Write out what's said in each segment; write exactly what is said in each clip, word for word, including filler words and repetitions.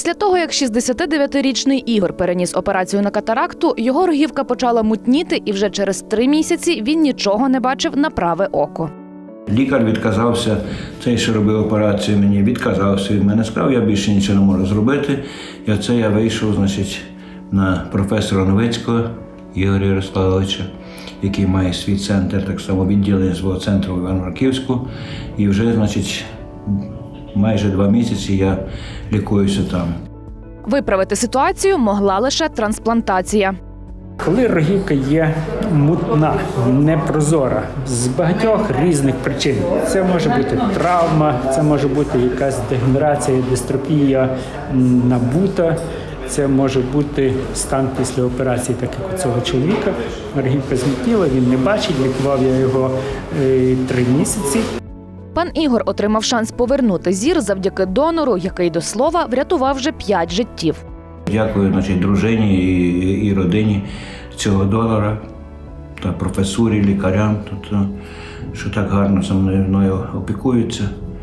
Після того, як шістдесятидев'ятирічний Ігор переніс операцію на катаракту, його рогівка почала мутніти, і вже через три місяці він нічого не бачив на праве око. Лікар відказався, цей, що робив операцію мені, відказався від мене, сказав, я більше нічого не можу зробити. І оце я вийшов, значить, на професора Новицького Ігоря Ярославовича, який має свій центр, так само відділення свого центру в Івано-Франківську. І вже, значить, майже два місяці я лікуюся там. Виправити ситуацію могла лише трансплантація. Коли рогівка є мутна, непрозора, з багатьох різних причин. Це може бути травма, це може бути якась дегенерація, дистрофія набута, це може бути стан після операції, так як у цього чоловіка. Рогівка змутніла, він не бачить, лікував я його е, три місяці. Пан Ігор отримав шанс повернути зір завдяки донору, який, до слова, врятував вже п'ять життів. Дякую, значить, дружині і, і родині цього донора та професурі, лікарям, тут, що так гарно зі мною опікуються.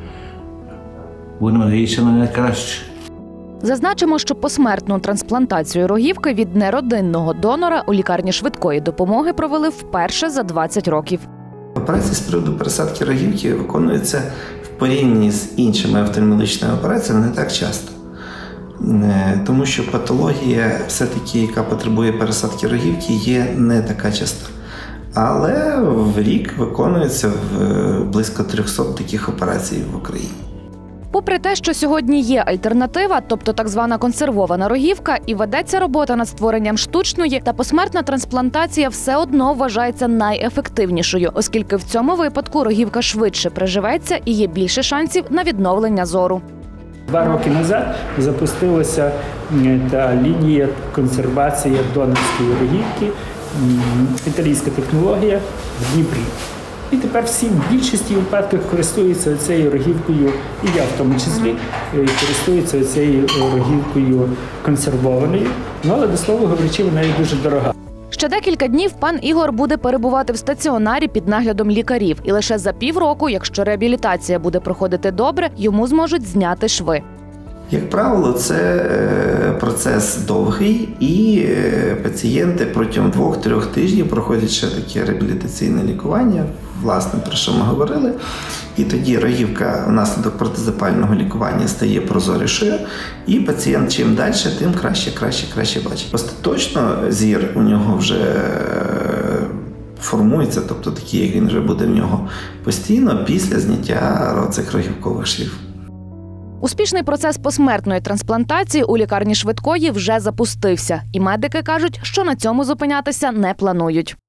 Будемо надіятися на найкраще. Зазначимо, що посмертну трансплантацію рогівки від неродинного донора у лікарні швидкої допомоги провели вперше за двадцять років. Операції з приводу пересадки рогівки виконуються в порівнянні з іншими офтальмологічними операціями не так часто. Тому що патологія, все-таки, яка потребує пересадки рогівки, є не така часта. Але в рік виконується близько трьохсот таких операцій в Україні. Попри те, що сьогодні є альтернатива, тобто так звана консервована рогівка, і ведеться робота над створенням штучної, та посмертна трансплантація все одно вважається найефективнішою, оскільки в цьому випадку рогівка швидше приживеться і є більше шансів на відновлення зору. Два роки назад запустилася та лінія консервації донорської рогівки, італійська технологія в Дніпрі. І тепер всі в більшості випадків користуються цією рогівкою, і я в тому числі, користуються цією рогівкою консервованою, ну, але, до слова говорячи, вона є дуже дорога. Ще декілька днів пан Ігор буде перебувати в стаціонарі під наглядом лікарів. І лише за півроку, якщо реабілітація буде проходити добре, йому зможуть зняти шви. Як правило, це процес довгий, і пацієнти протягом двох-трьох тижнів проходять ще таке реабілітаційне лікування, власне, про що ми говорили. І тоді рогівка внаслідок протизапального лікування стає прозорішою, і пацієнт чим далі, тим краще, краще, краще бачить. Остаточно зір у нього вже формується, тобто такий, як він вже буде в нього постійно після зняття цих рогівкових швів. Успішний процес посмертної трансплантації у лікарні швидкої вже запустився. І медики кажуть, що на цьому зупинятися не планують.